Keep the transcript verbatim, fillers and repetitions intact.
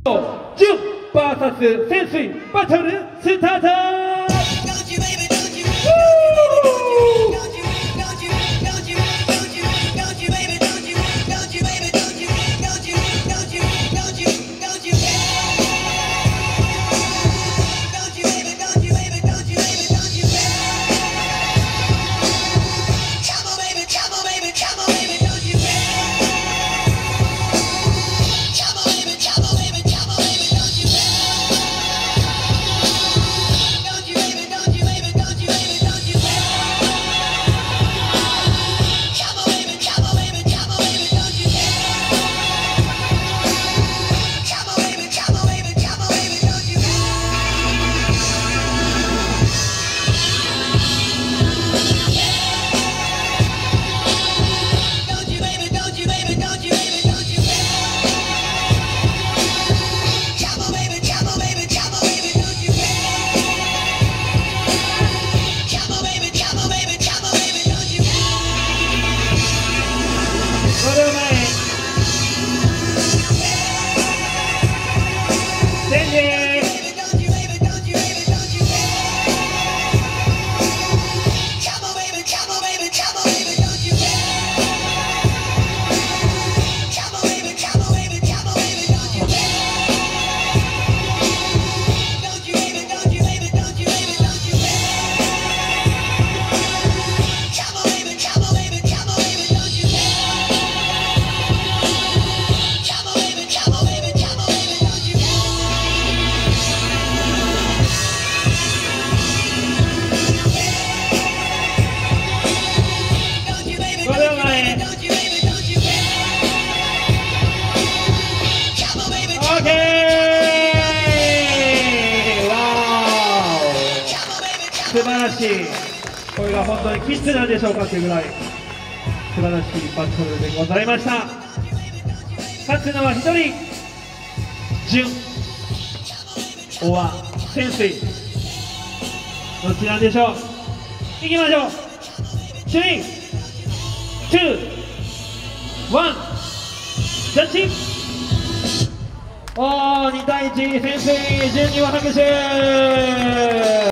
ジュン ブイエス 潜水バトルスタート。素晴らしい。これが本当にキッズなんでしょうかというぐらい素晴らしいバトルでございました。勝つのはひとり、純、大和、潜水、どちらでしょう。いきましょう。スリー、ツー、ワン、ジャッジ。おー、にたいいち、潜水、純には拍手。